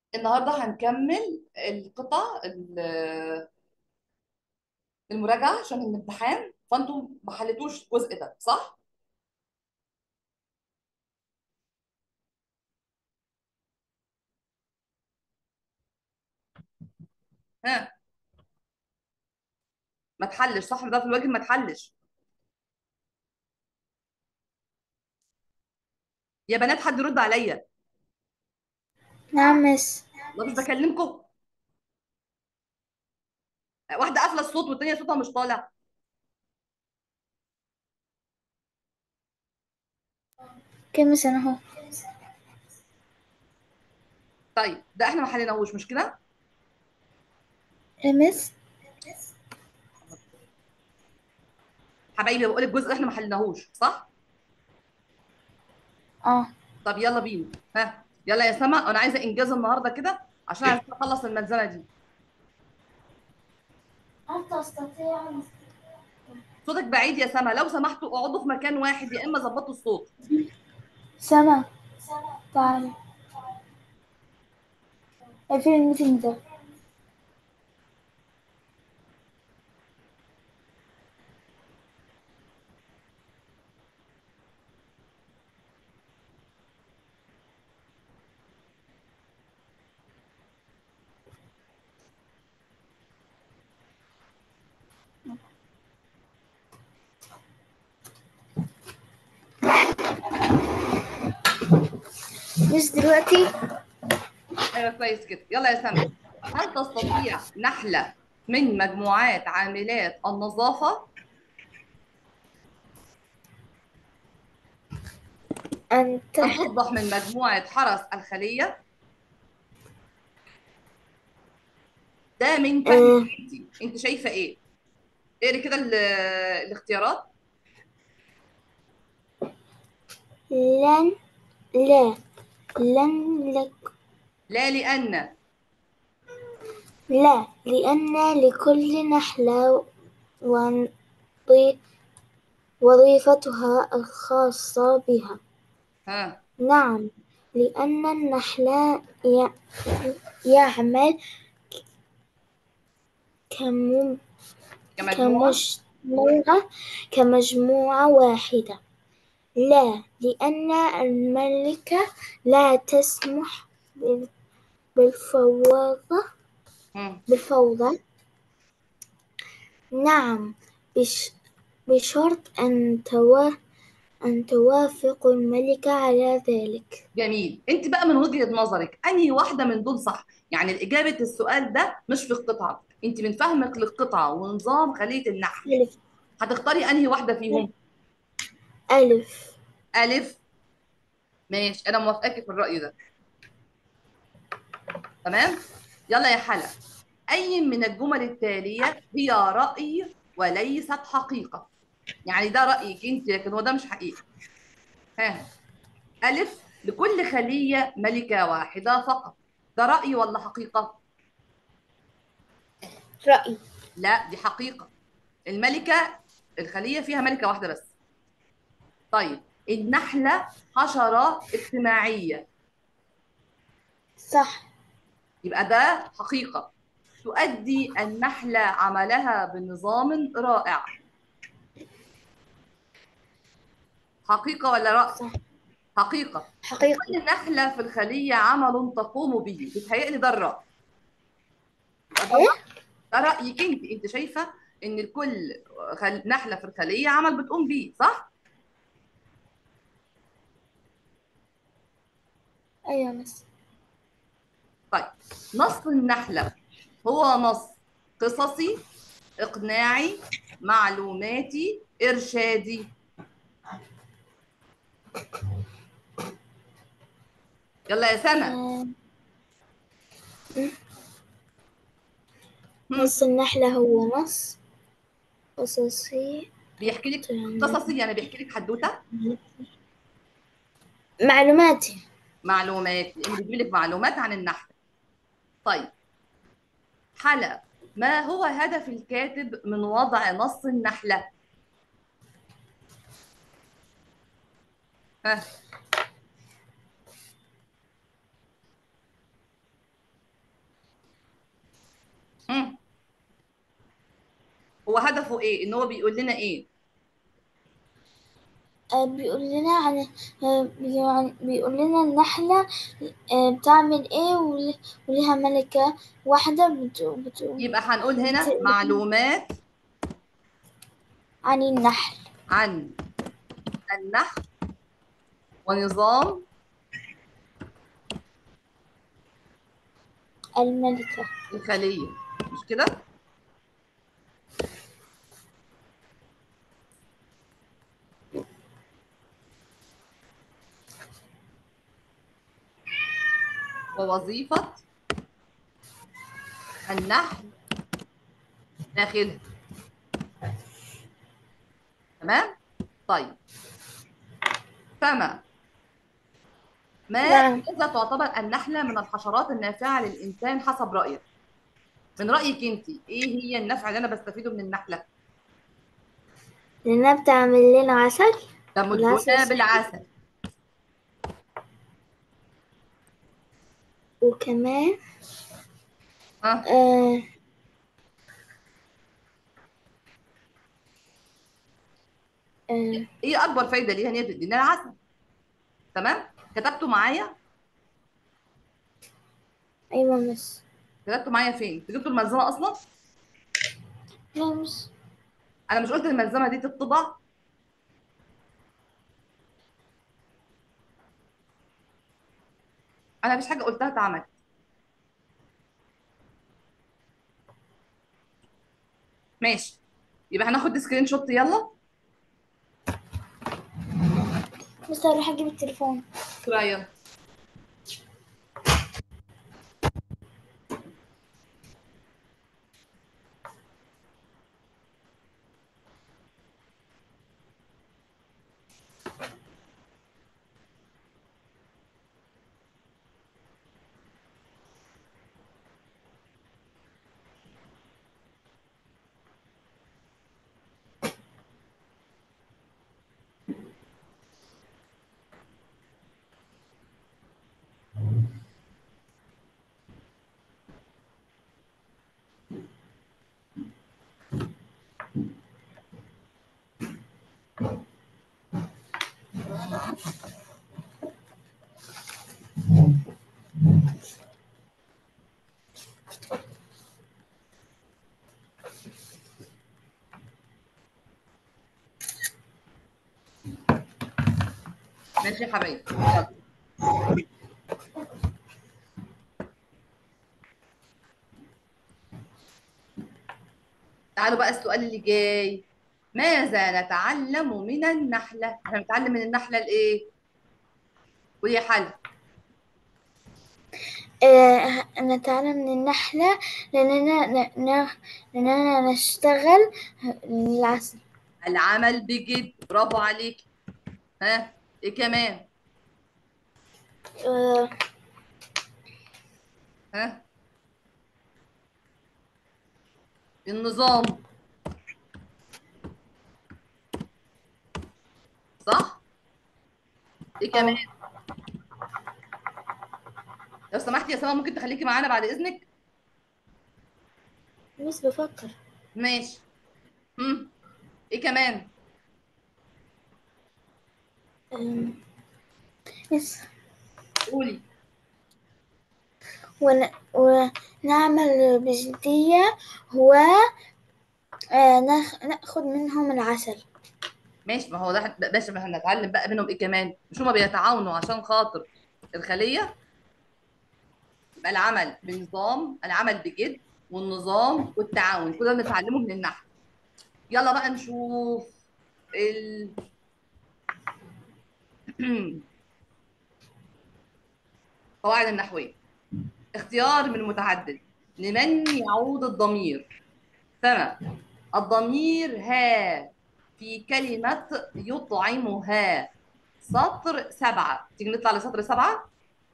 النهارده هنكمل المراجعه عشان الامتحان، فانتوا ما حلتوش الجزء ده صح؟ ها، ما تحلش صح؟ ده في الواجب ما تحلش. يا بنات حد يرد عليا. نعم مس. والله مش بكلمكم. واحده قافله الصوت والتانيه صوتها مش طالع. كم سنة هو؟ طيب ده احنا ما حليناهوش مش كده؟ مس. حبايبي بقول الجزء ده احنا ما حليناهوش صح؟ اه. طب يلا بينا. ها يلا يا سما، انا عايزه انجاز النهارده كده عشان عايزه اخلص الملزمه دي. هل تستطيع؟ صوتك بعيد يا سما، لو سمحتوا اقعدوا في مكان واحد يا اما ظبطوا الصوت. سما، تعالي. فين الميتنج ده؟ مش دلوقتي. ايوه كويس كده، يلا يا سما. هل تستطيع نحلة من مجموعات عاملات النظافة أنت. أن تصبح من مجموعة حرس الخلية؟ ده من فهمك آه. انت شايفة ايه؟ اقري كده الاختيارات. لن. لا. لن. لك. لا لأن. لا، لأن لكل نحلة وظي- وظيفتها الخاصة بها. ها. نعم، لأن النحل يعمل كم- كمجموعة. كمجموعة واحدة. لا، لأن الملكة لا تسمح بالفوضى. هم. بالفوضى. نعم، بش بشرط أن توافق الملكة على ذلك. جميل، انت بقى من وجهة نظرك انهي واحدة من دول صح؟ يعني الإجابة السؤال ده مش في القطعة، انت من فهمك للقطعة ونظام خلية النحل ألف. هتختاري انهي واحدة فيهم؟ ألف. ألف. ماشي، انا موافقاكي في الرأي ده. تمام. يلا يا حلا، أي من الجمل التالية هي رأي وليست حقيقة؟ يعني ده رأيك أنت لكن هو ده مش حقيقة. ها. ألف، لكل خلية ملكة واحدة فقط. ده رأي ولا حقيقة؟ رأي. لا دي حقيقة. الملكة، الخلية فيها ملكة واحدة بس. طيب النحلة حشرة اجتماعية. صح. يبقى ده حقيقة. تؤدي النحلة عملها بنظام رائع. حقيقة ولا رأي؟ صح. حقيقة. حقيقة. لكل نحلة في الخلية عمل تقوم به، بيتهيألي ده الرأي. يبقى ده إيه؟ الرأي. ده رأيك انت شايفة ان لكل نحلة في الخلية عمل بتقوم بيه صح؟ أيوة مس. طيب نص النحلة هو نص قصصي، إقناعي، معلوماتي، إرشادي. يلا يا سما. آه. هم. نص النحلة هو نص قصصي. بيحكي لك قصصي يعني بيحكي لك حدوتة. معلوماتي. معلومات لأنه بيجيب لك معلومات عن النحلة. طيب حلا، ما هو هدف الكاتب من وضع نص النحلة؟ ها. مم. هو هدفه ايه؟ ان هو بيقول لنا ايه؟ بيقول لنا عن يعني بيقول لنا النحلة بتعمل ايه، وليها ملكة واحدة يبقى هنقول هنا معلومات عن النحل. عن النحل ونظام الملكة. الخلية، مش كده؟ ووظيفة النحل داخلها. تمام؟ طيب، فما نعم. ماذا تعتبر النحلة من الحشرات النافعة للإنسان حسب رأيك؟ من رأيك أنت إيه هي النفع اللي أنا بستفيده من النحلة؟ لأنها بتعمل لنا عسل، العسل تمدنا صحي. بالعسل. وكمان ها؟ آه آه إيه أكبر فايدة ليها؟ إن هي بتدينا العسل. تمام؟ كتبتوا معايا؟ أيوة مس. كتبتوا معايا فين؟ أنتوا جبتوا الملزمة أصلا؟ لا مس. أنا مش قلت الملزمة دي تطبع؟ أنا مفيش حاجة قلتها اتعمل. ماشي، يبقى هناخد سكرين شوت يلا. بس هروح أجيب التليفون. يلا. ماشي يا حبايبي، يلا. تعالوا بقى السؤال اللي جاي. ماذا نتعلم من النحلة؟ احنا بنتعلم من النحلة الايه؟ وهي حل. نتعلم من النحلة لأننا لأننا نشتغل العسل. العمل بجد، برافو عليك. ها؟ ايه كمان؟ آه ها؟ النظام. صح؟ ايه كمان؟ آه لو سمحتي يا سما ممكن تخليكي معانا بعد اذنك؟ بس بفكر. ماشي. ايه كمان؟ آم، بس قولي. ونعمل بجدية، هو ناخد منهم العسل. ماشي، ما هو ده باشا، ما هنتعلم بقى منهم ايه كمان؟ مش هما بيتعاونوا عشان خاطر الخلية؟ يبقى العمل بنظام، العمل بجد، والنظام والتعاون، كل ده بنتعلمه من النحل. يلا بقى نشوف القواعد النحوية. اختيار من متعدد. لمن يعود الضمير؟ سنة. الضمير ها في كلمة يطعمها. سطر 7. تيجي نطلع لسطر 7.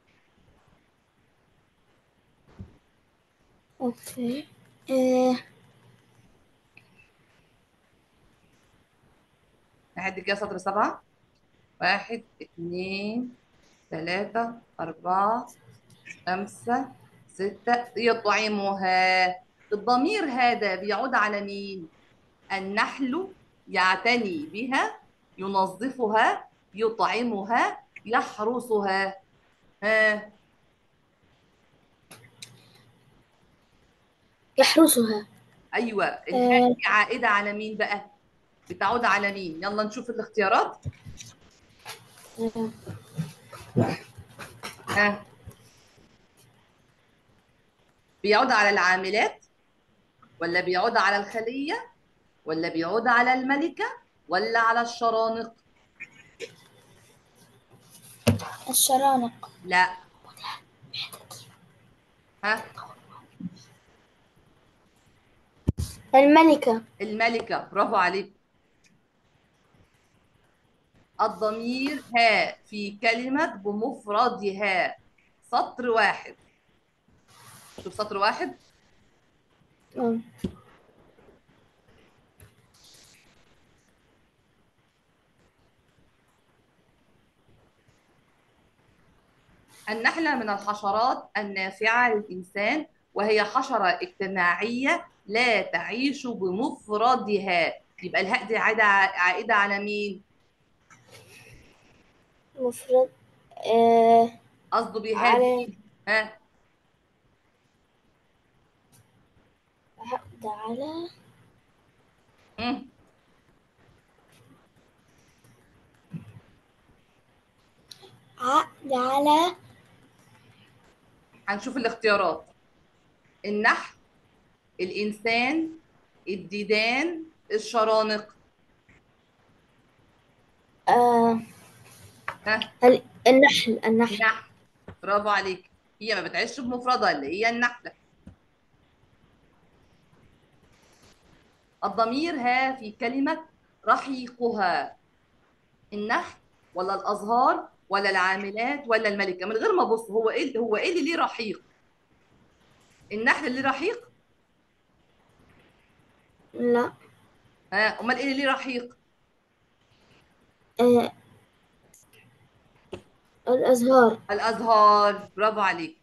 اوكي. آه نعد كده سطر 7. 1 2 3 4 5 6. يطعمها. الضمير هذا بيعود على مين؟ النحل يعتني بها، ينظفها، يطعمها، يحرسها. ها. يحرسها. ايوه، الهاء آه، دي عائده على مين بقى؟ بتعود على مين؟ يلا نشوف الاختيارات. آه، ها. بيعود على العاملات، ولا بيعود على الخليه، ولا بيعود على الملكه، ولا على الشرانق؟ الشرانق. لا. ها. الملكة. الملكه، برافو عليك. الضمير ها في كلمة بمفردها. سطر واحد. شوف سطر واحد. آه، النحلة من الحشرات النافعة للإنسان، وهي حشرة اجتماعية لا تعيش بمفردها. يبقى الهاء دي عائدة على مين؟ مفرد. آه، قصده بها على مين؟ ها. عقد على مم. عقد على هنشوف الاختيارات. النحل، الإنسان، الديدان، الشرانق. آه، ها. النحل. النحل. نحل، برافو عليك. هي ما بتعيش بمفردها اللي هي النحلة. الضمير ها في كلمة رحيقها. النحل، ولا الأزهار، ولا العاملات، ولا الملكة؟ من غير ما أبص، هو إيه اللي ليه رحيق؟ النحل اللي رحيق؟ لا. ها، أمال إيه اللي ليه رحيق؟ آه، الأزهار. الأزهار، برافو عليك.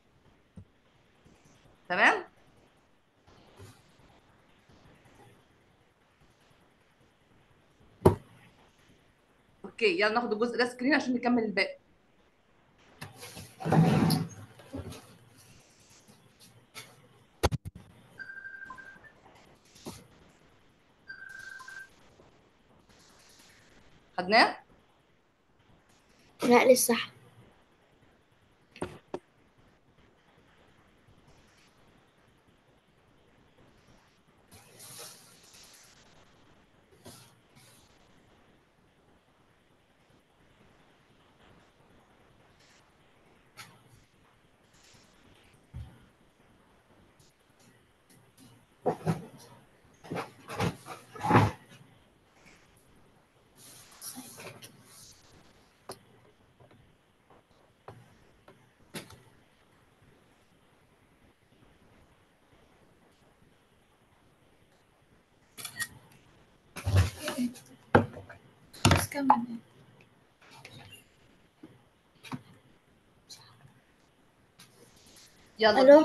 تمام؟ أوكي، يلا ناخد الجزء ده سكرين عشان نكمل الباقي. خدناه؟ لا، لسه. بس كمل. يلا ألو. بينا.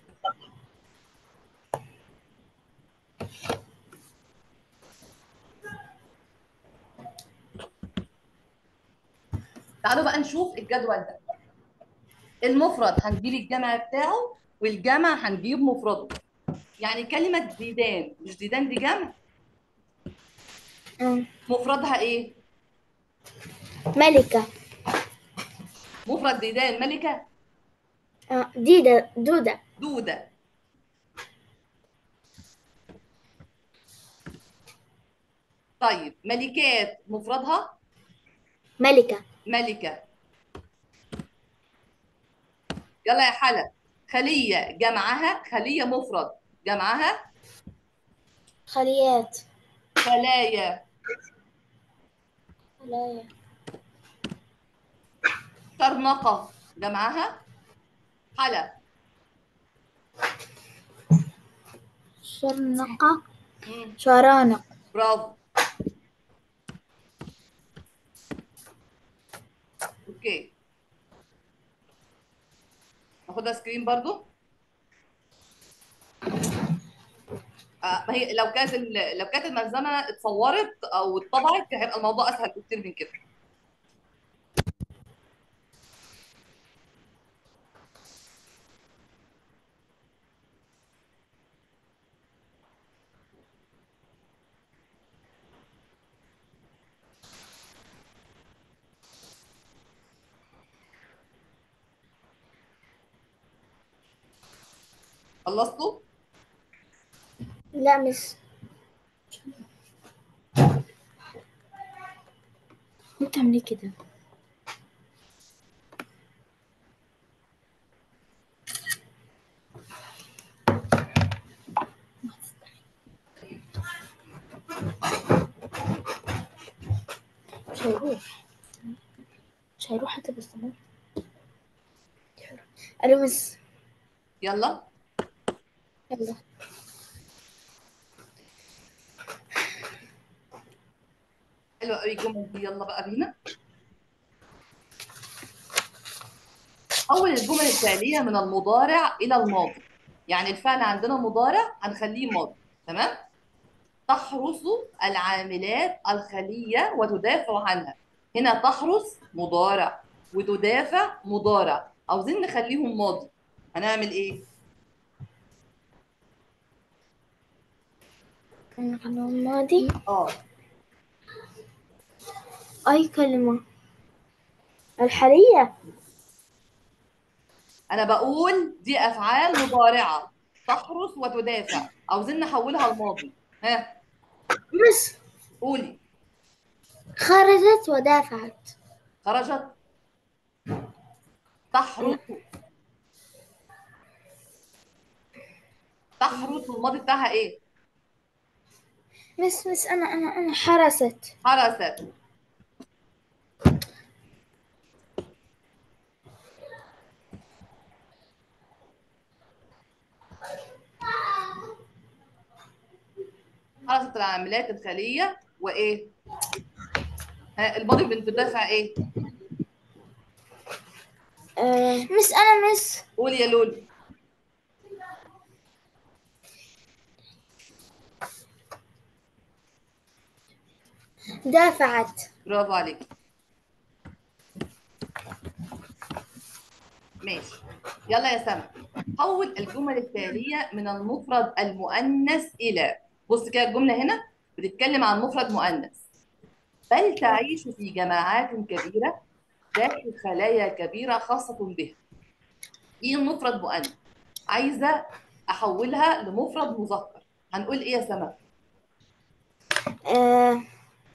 تعالوا بقى نشوف الجدول ده. المفرد هنجيب الجمع بتاعه، والجمع هنجيب مفرده. يعني كلمة ديدان، مش ديدان دي جمع؟ آه، مفردها ايه؟ ملكة. مفرد ديدان ملكة. دودة. دودة. طيب ملكات مفردها؟ ملكة. ملكة. يلا يا حلا. خلية جمعها، خلية مفرد جمعها؟ خليات. خلايا. خلايا. شرنقة جمعها؟ حلا. شرنقة. مم. شرانق. برافو. اوكي، ناخدها سكرين برضو. ما هي لو كانت الملزمه اتصورت او اتطبعت كان هيبقى الموضوع اسهل بكتير من كده. خلصتوا؟ لا مس. انت عامل ايه كده؟ مش هيروح. مش هيروح حتى باستمرار. الو مس. يلا. يلا. حلوه قوي الجمل دي، يلا بقى بينا. حول الجمل التاليه من المضارع الى الماضي. يعني الفعل عندنا مضارع هنخليه ماضي، تمام؟ تحرس العاملات الخليه وتدافع عنها. هنا تحرس مضارع وتدافع مضارع، عاوزين نخليهم ماضي، هنعمل ايه؟ الكلمة الماضي. اه، أي كلمة؟ الحالية. انا بقول دي افعال مضارعه، تحرس وتدافع، عاوزين نحولها لماضي. ها، مس. قولي. خرجت ودافعت. خرجت. تحرس. تحرس الماضي بتاعها ايه؟ مس أنا حرست. حرست. حرست العاملات الخليه وايه؟ ها، الماضي بتدافع ايه؟ مس أنا مس. قولي يا لولو. دافعت. برافو عليك. ماشي. يلا يا سما، حول الجمل التالية من المفرد المؤنث إلى. بص كده الجملة هنا بتتكلم عن مفرد مؤنث. بل تعيش في جماعات كبيرة داخل خلايا كبيرة خاصة بها. إيه المفرد مؤنث؟ عايزة أحولها لمفرد مذكر، هنقول إيه يا سما؟ آه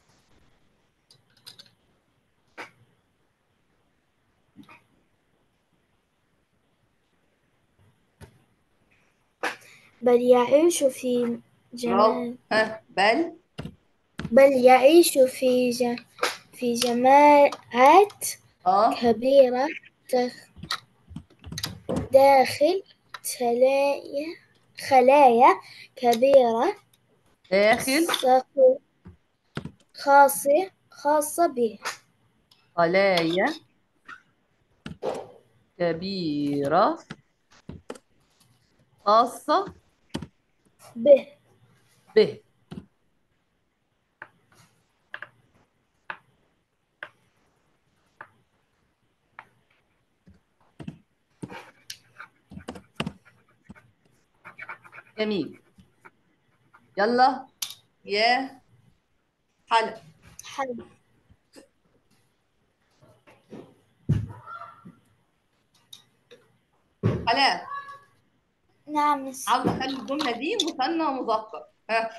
بل يعيش في برافو. جمال. ها، بل. بل يعيش في جماعات آه. كبيرة داخل خلايا كبيرة داخل خاصة به. خلايا كبيرة خاصة به. به. جميل. يلا يا حلا. حلو. حلا، نعم مس. عاوزة أخلي الجملة دي مثنى ومذكر. ها.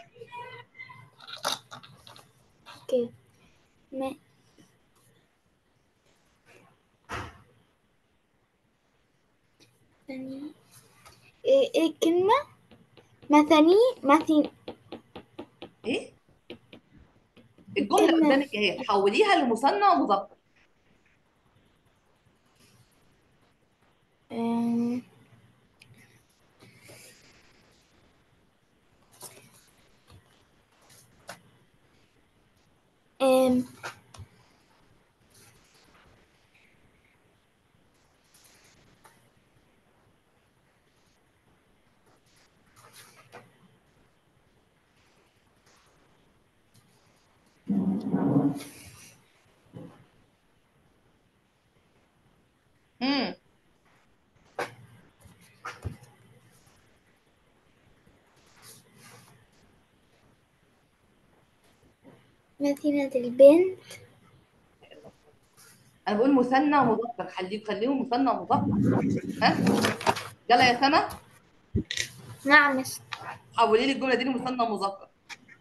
كيف؟ ما ثاني. إيه كلمة؟ مثني. إيه؟ الجملة الكلمة. قدامك أهي، حوليها لمثنى ومذكر. أم... أم... امم مدينة البنت. انا بقول مثنى ومذكر، خليهم مثنى ومذكر. ها، يلا يا سما، نعم مس. حولي لي الجمله دي لمثنى ومذكر.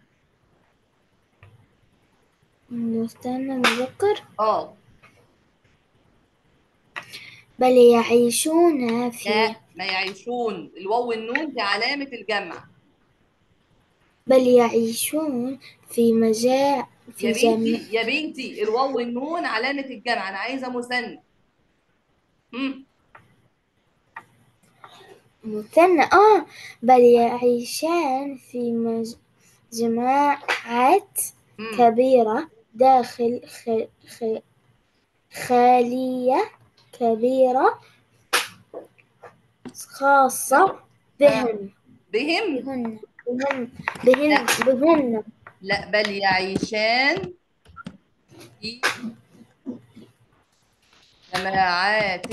مستنى مذكر. اه. بل يعيشون لا، في. ما يعيشون، الواو والنون دي علامه الجمع. بل يعيشون في يا في جمع. بنتي يا بنتي، الواو والنون علامه الجمع، انا عايزه مثنى. امم مثنى بل يعيشان في مجموعات امم كبيرة داخل خلية كبيرة ها. خاصة ها. بهن. بهم. بهن. بهن. بهن. لا بهن. لا، بل يعيشان في جماعات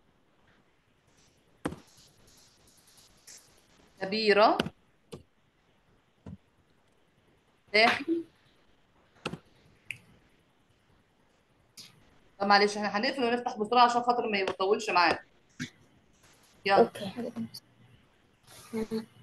كبيرة داخل. طب معلش، احنا هنقفل ونفتح بسرعة عشان خاطر ما يطولش معانا. يلا. أوكي.